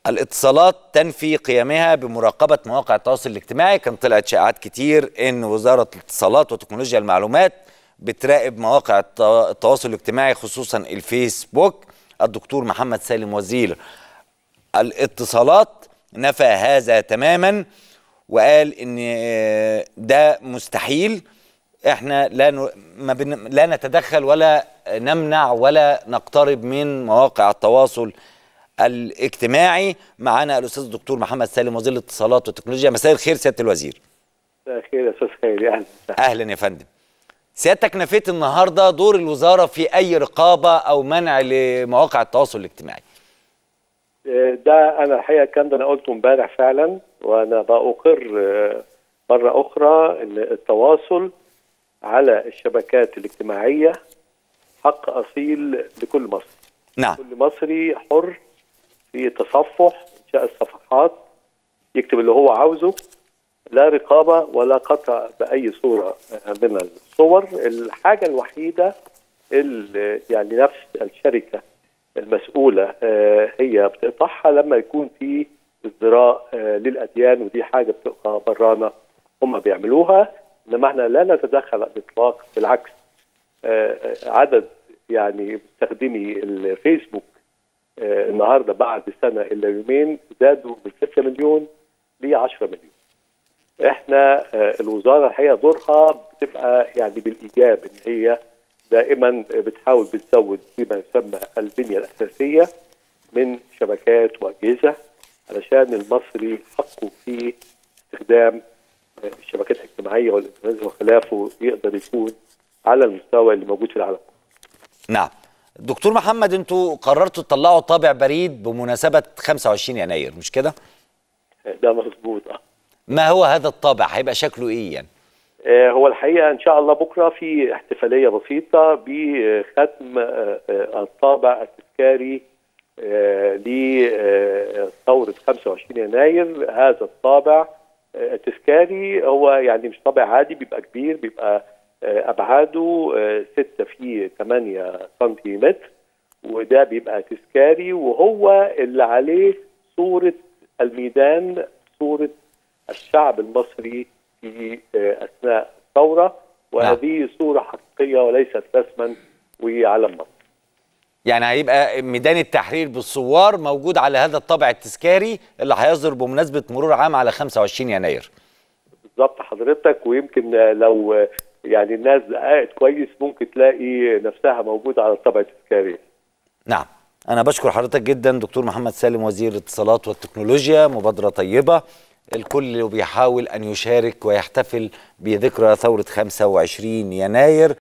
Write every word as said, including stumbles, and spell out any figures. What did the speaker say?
الاتصالات تنفي قيامها بمراقبة مواقع التواصل الاجتماعي. كان طلعت شائعات كتير إن وزارة الاتصالات وتكنولوجيا المعلومات بتراقب مواقع التواصل الاجتماعي خصوصا الفيسبوك. الدكتور محمد سالم وزير الاتصالات نفى هذا تماما وقال إن ده مستحيل. احنا لا ن... ما بن... لا نتدخل ولا نمنع ولا نقترب من مواقع التواصل الاجتماعي. معانا الاستاذ الدكتور محمد سالم وزير الاتصالات والتكنولوجيا. مساء الخير سياده الوزير. مساء الخير يا استاذ خيري. اهلا اهلا يا فندم. سيادتك نفيت النهارده دور الوزاره في اي رقابه او منع لمواقع التواصل الاجتماعي. ده انا الحقيقه الكلام ده انا قلته امبارح فعلا، وانا بأقر مره اخرى ان التواصل على الشبكات الاجتماعيه حق اصيل لكل مصري. نعم. كل مصري حر في تصفح انشاء الصفحات، يكتب اللي هو عاوزه، لا رقابه ولا قطع باي صوره من الصور. الحاجه الوحيده اللي يعني نفس الشركه المسؤوله هي بتقطعها لما يكون في ازدراء للاديان، ودي حاجه بتبقى برانا هم بيعملوها، انما احنا لا نتدخل على الاطلاق. بالعكس، عدد يعني مستخدمي الفيسبوك النهارده بعد سنه الا يومين زادوا من ستة مليون ل عشرة مليون. احنا الوزاره الحقيقه دورها بتبقى يعني بالايجاب، ان هي دائما بتحاول بتزود فيما يسمى البنيه الاساسيه من شبكات واجهزه علشان المصري حقه في استخدام الشبكات الاجتماعيه والانترنت وخلافه يقدر يكون على المستوى اللي موجود في العالم. نعم. دكتور محمد، انتوا قررتوا تطلعوا طابع بريد بمناسبه خمسة وعشرين يناير، مش كده؟ ده مظبوط. اه ما هو هذا الطابع؟ هيبقى شكله ايه يعني؟ آه هو الحقيقه ان شاء الله بكره في احتفاليه بسيطه بختم آه آه الطابع التذكاري آه لثوره خمسة وعشرين يناير. هذا الطابع آه التذكاري هو يعني مش طابع عادي، بيبقى كبير، بيبقى ابعاده ستة في ثمانية سنتيمتر، وده بيبقى تذكاري، وهو اللي عليه صورة الميدان، صورة الشعب المصري في اثناء الثورة، وهذه صورة حقيقية وليست رسما وعلم مصر. يعني هيبقى ميدان التحرير بالصور موجود على هذا الطابع التذكاري اللي هيصدر بمناسبة مرور عام على خمسة وعشرين يناير. بالظبط حضرتك، ويمكن لو يعني الناس دققت كويس ممكن تلاقي نفسها موجودة على الطابع التذكاري. نعم. أنا بشكر حضرتك جدا دكتور محمد سالم وزير الاتصالات والتكنولوجيا. مبادرة طيبة، الكل بيحاول أن يشارك ويحتفل بذكرى ثورة خمسة وعشرين يناير.